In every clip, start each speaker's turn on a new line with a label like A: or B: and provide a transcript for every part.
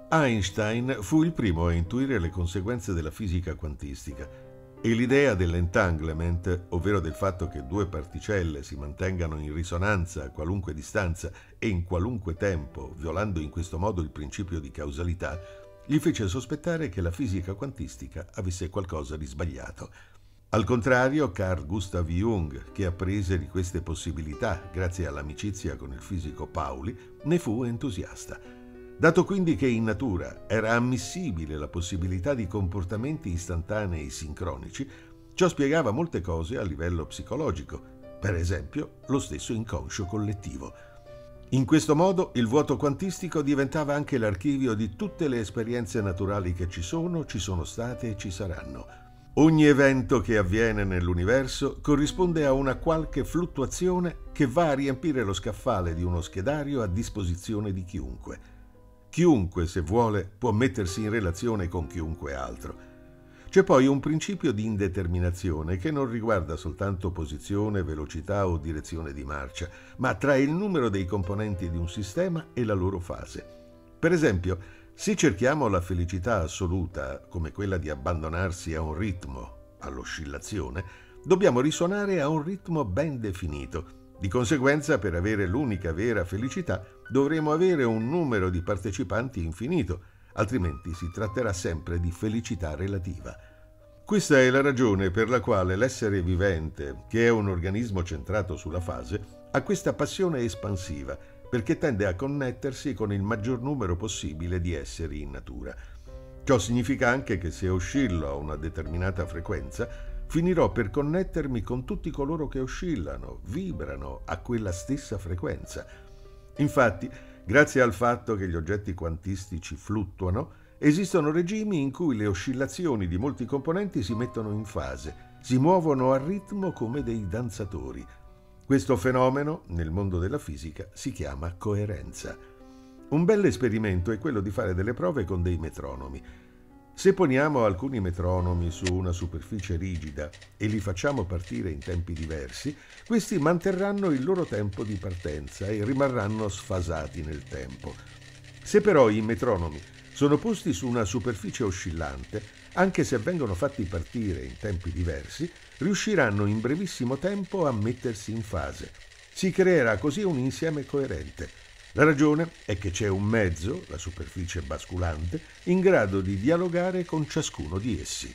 A: Einstein fu il primo a intuire le conseguenze della fisica quantistica e l'idea dell'entanglement, ovvero del fatto che due particelle si mantengano in risonanza a qualunque distanza e in qualunque tempo, violando in questo modo il principio di causalità, gli fece sospettare che la fisica quantistica avesse qualcosa di sbagliato. Al contrario, Carl Gustav Jung, che apprese di queste possibilità grazie all'amicizia con il fisico Pauli, ne fu entusiasta. Dato quindi che in natura era ammissibile la possibilità di comportamenti istantanei sincronici, ciò spiegava molte cose a livello psicologico, per esempio lo stesso inconscio collettivo. In questo modo il vuoto quantistico diventava anche l'archivio di tutte le esperienze naturali che ci sono state e ci saranno. Ogni evento che avviene nell'universo corrisponde a una qualche fluttuazione che va a riempire lo scaffale di uno schedario a disposizione di chiunque. Chiunque, se vuole, può mettersi in relazione con chiunque altro. C'è poi un principio di indeterminazione che non riguarda soltanto posizione, velocità o direzione di marcia, ma trae il numero dei componenti di un sistema e la loro fase. Per esempio, se cerchiamo la felicità assoluta, come quella di abbandonarsi a un ritmo, all'oscillazione, dobbiamo risuonare a un ritmo ben definito. Di conseguenza, per avere l'unica vera felicità, dovremo avere un numero di partecipanti infinito, altrimenti si tratterà sempre di felicità relativa. Questa è la ragione per la quale l'essere vivente, che è un organismo centrato sulla fase, ha questa passione espansiva, perché tende a connettersi con il maggior numero possibile di esseri in natura. Ciò significa anche che se oscillo a una determinata frequenza, finirò per connettermi con tutti coloro che oscillano, vibrano a quella stessa frequenza. Infatti, grazie al fatto che gli oggetti quantistici fluttuano, esistono regimi in cui le oscillazioni di molti componenti si mettono in fase, si muovono a ritmo come dei danzatori. Questo fenomeno, nel mondo della fisica, si chiama coerenza. Un bel esperimento è quello di fare delle prove con dei metronomi. Se poniamo alcuni metronomi su una superficie rigida e li facciamo partire in tempi diversi, questi manterranno il loro tempo di partenza e rimarranno sfasati nel tempo. Se però i metronomi sono posti su una superficie oscillante, anche se vengono fatti partire in tempi diversi, riusciranno in brevissimo tempo a mettersi in fase. Si creerà così un insieme coerente. La ragione è che c'è un mezzo, la superficie basculante, in grado di dialogare con ciascuno di essi.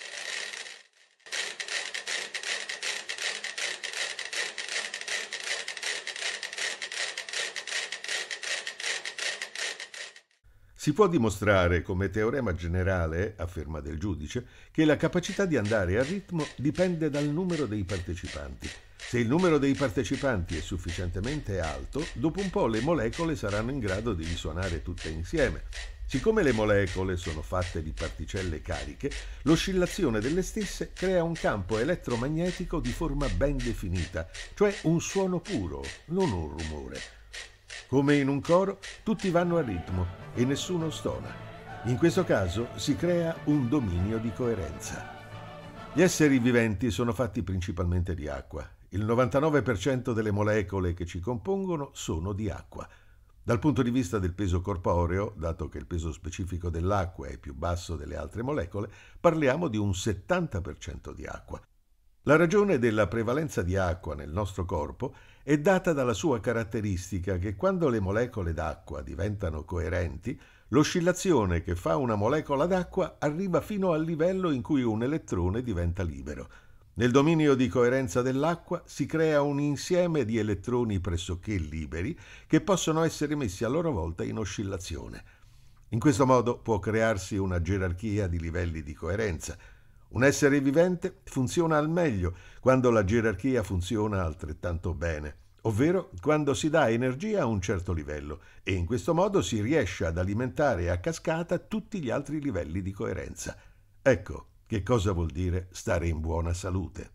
A: Si può dimostrare come teorema generale, afferma Del Giudice, che la capacità di andare a ritmo dipende dal numero dei partecipanti. Se il numero dei partecipanti è sufficientemente alto, dopo un po' le molecole saranno in grado di risuonare tutte insieme. Siccome le molecole sono fatte di particelle cariche, l'oscillazione delle stesse crea un campo elettromagnetico di forma ben definita, cioè un suono puro, non un rumore. Come in un coro, tutti vanno a ritmo e nessuno stona. In questo caso si crea un dominio di coerenza. Gli esseri viventi sono fatti principalmente di acqua. Il 99% delle molecole che ci compongono sono di acqua. Dal punto di vista del peso corporeo, dato che il peso specifico dell'acqua è più basso delle altre molecole, parliamo di un 70% di acqua. La ragione della prevalenza di acqua nel nostro corpo è data dalla sua caratteristica che quando le molecole d'acqua diventano coerenti, l'oscillazione che fa una molecola d'acqua arriva fino al livello in cui un elettrone diventa libero. Nel dominio di coerenza dell'acqua si crea un insieme di elettroni pressoché liberi che possono essere messi a loro volta in oscillazione. In questo modo può crearsi una gerarchia di livelli di coerenza. Un essere vivente funziona al meglio quando la gerarchia funziona altrettanto bene, ovvero quando si dà energia a un certo livello e in questo modo si riesce ad alimentare a cascata tutti gli altri livelli di coerenza. Ecco che cosa vuol dire stare in buona salute.